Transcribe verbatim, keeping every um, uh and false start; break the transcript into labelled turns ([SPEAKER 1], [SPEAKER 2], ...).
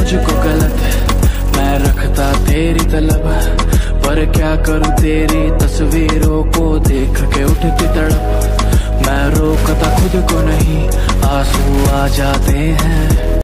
[SPEAKER 1] मुझको गलत, मैं रखता तेरी तलब, पर क्या करूं तेरी तस्वीरों को देख के उठती तड़प। मैं रोकता खुद को नहीं, आंसू आ जाते हैं।